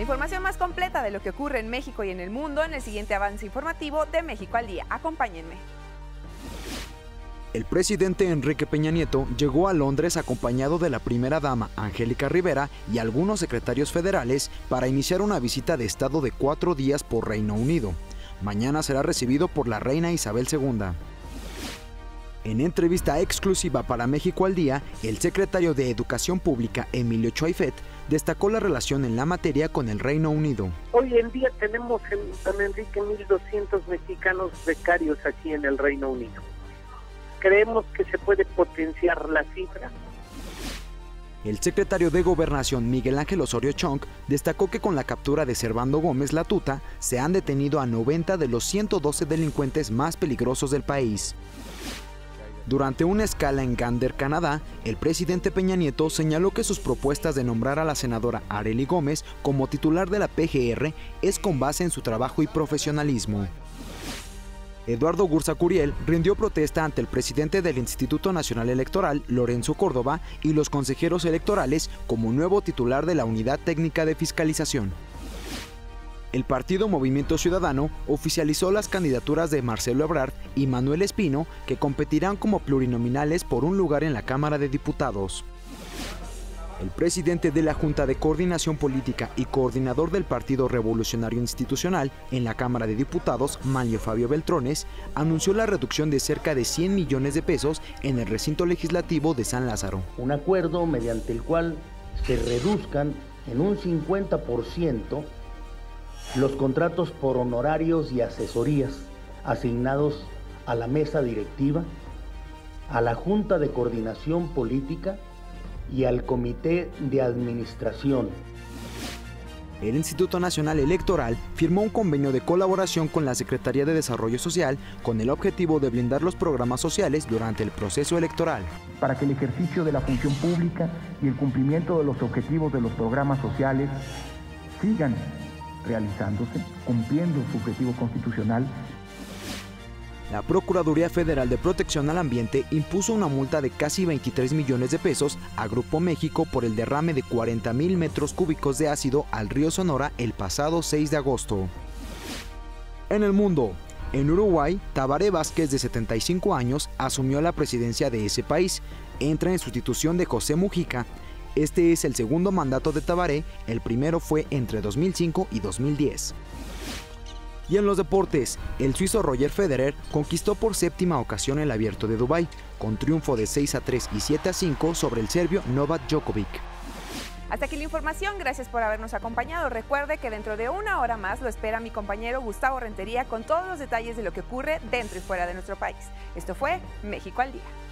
información más completa de lo que ocurre en México y en el mundo en el siguiente avance informativo de México al Día. Acompáñenme. El presidente Enrique Peña Nieto llegó a Londres acompañado de la primera dama Angélica Rivera y algunos secretarios federales para iniciar una visita de estado de 4 días por Reino Unido. Mañana será recibido por la reina Isabel II. En entrevista exclusiva para México al Día, el secretario de Educación Pública, Emilio Choifet, destacó la relación en la materia con el Reino Unido. Hoy en día tenemos en San Enrique 1,200 mexicanos becarios aquí en el Reino Unido. Creemos que se puede potenciar la cifra. El secretario de Gobernación, Miguel Ángel Osorio Chong, destacó que con la captura de Servando Gómez La Tuta, se han detenido a 90 de los 112 delincuentes más peligrosos del país. Durante una escala en Gander, Canadá, el presidente Peña Nieto señaló que sus propuestas de nombrar a la senadora Arely Gómez como titular de la PGR es con base en su trabajo y profesionalismo. Eduardo Gurza Curiel rindió protesta ante el presidente del Instituto Nacional Electoral, Lorenzo Córdoba, y los consejeros electorales como nuevo titular de la Unidad Técnica de Fiscalización. El partido Movimiento Ciudadano oficializó las candidaturas de Marcelo Ebrard y Manuel Espino, que competirán como plurinominales por un lugar en la Cámara de Diputados. El presidente de la Junta de Coordinación Política y coordinador del Partido Revolucionario Institucional en la Cámara de Diputados, Manlio Fabio Beltrones, anunció la reducción de cerca de 100 millones de pesos en el recinto legislativo de San Lázaro. Un acuerdo mediante el cual se reduzcan en un 50% los contratos por honorarios y asesorías asignados a la mesa directiva, a la Junta de Coordinación Política y al Comité de Administración. El Instituto Nacional Electoral firmó un convenio de colaboración con la Secretaría de Desarrollo Social con el objetivo de blindar los programas sociales durante el proceso electoral. Para que el ejercicio de la función pública y el cumplimiento de los objetivos de los programas sociales sigan realizándose, cumpliendo su objetivo constitucional. La Procuraduría Federal de Protección al Ambiente impuso una multa de casi 23 millones de pesos a Grupo México por el derrame de 40,000 metros cúbicos de ácido al río Sonora el pasado 6 de agosto. En el mundo, en Uruguay, Tabaré Vázquez, de 75 años, asumió la presidencia de ese país. Entra en sustitución de José Mujica. Este es el segundo mandato de Tabaré, el primero fue entre 2005 y 2010. Y en los deportes, el suizo Roger Federer conquistó por 7ª ocasión el Abierto de Dubái, con triunfo de 6-3 y 7-5 sobre el serbio Novak Djokovic. Hasta aquí la información, gracias por habernos acompañado. Recuerde que dentro de una hora más lo espera mi compañero Gustavo Rentería con todos los detalles de lo que ocurre dentro y fuera de nuestro país. Esto fue México al Día.